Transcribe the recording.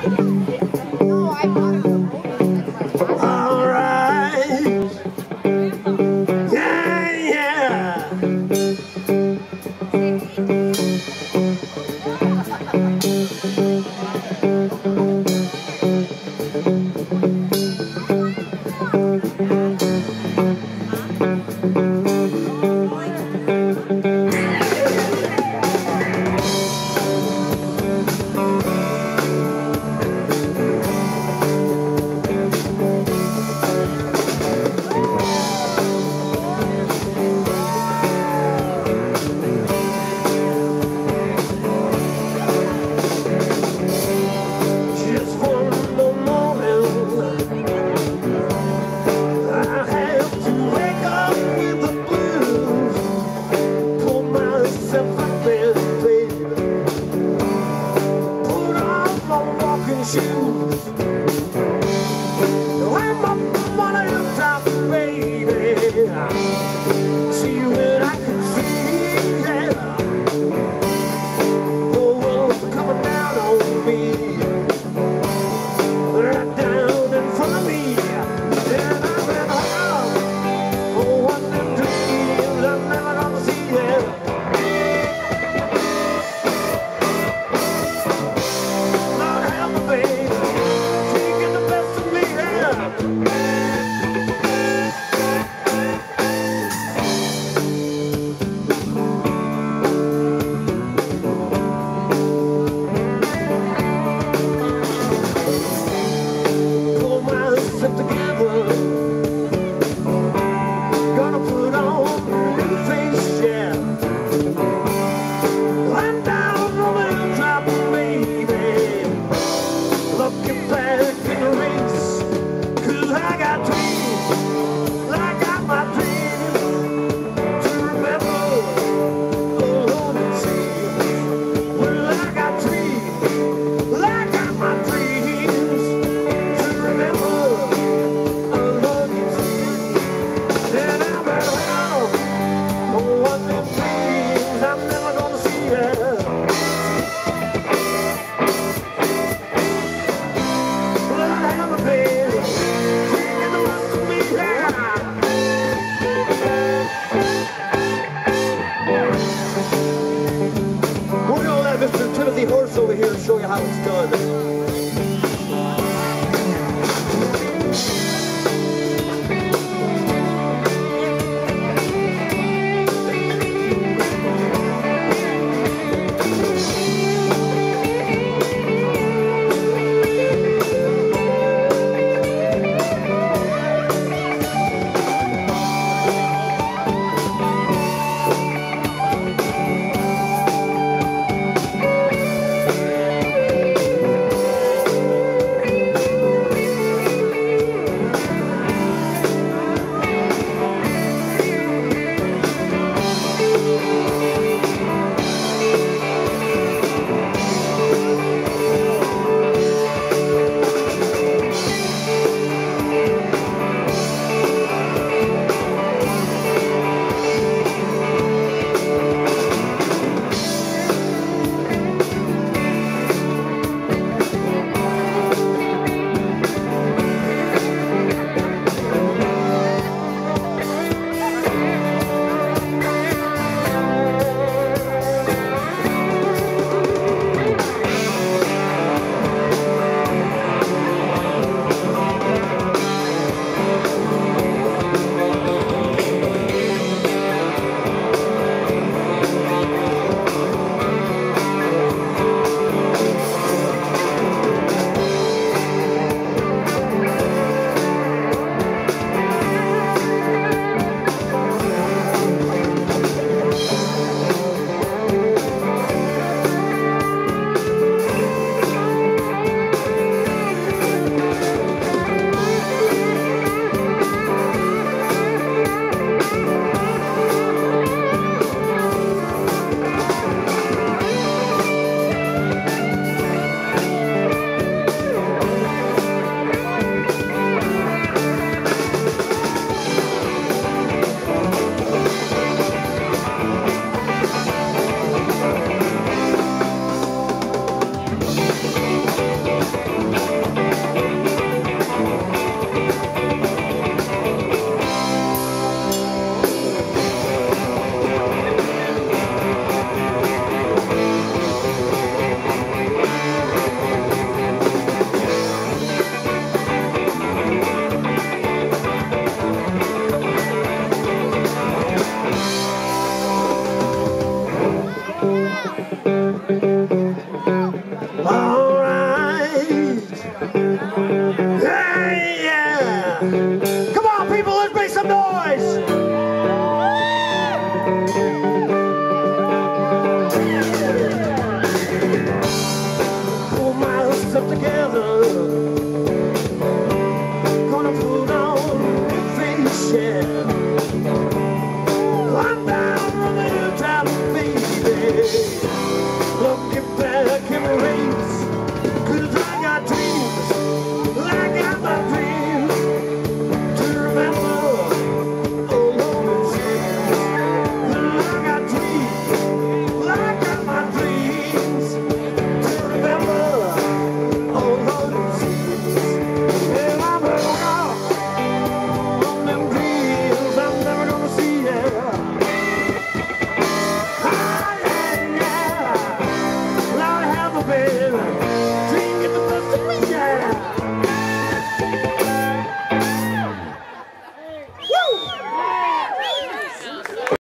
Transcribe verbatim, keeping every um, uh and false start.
All right. Yeah, yeah. Just one more morning, I have to wake up with the blues. Pull myself up in bed, put on my walking shoes. I'm up on a hilltop, baby. See what I can see, yeah. The world's coming down on me, right down in front of me. And I've been home, oh, one of them dreams I'm never gonna see, yeah. Lord help me, baby, taking the best of me, yeah. Pull myself together, gonna put on a new face, yeah. I'm down on the hilltop, baby, looking back in the race, 'cause I got dreams, I got my dreams to remember, oh Lord, it seems. Well, I got dreams, I got my dreams to remember, oh Lord, it seems. And I've been around, oh, one of them dreams I'm never gonna see, yeah. Lord, have a baby, taking the rest of me, yeah. We're gonna let Mister Timothy Horst over here show you how it's done. Hey, yeah. Come on, people, let's make some noise. Pull myself together. Gonna put on a face, yeah. I'm down on the hilltop, baby. Looking back in the race. Cause I got dreams, I got my dreams to remember all those years. I got dreams, I got my dreams to remember all those years. And I'm hung up on them dreams I'm never gonna see, yeah. Ah, yeah, yeah. Lord, have a baby.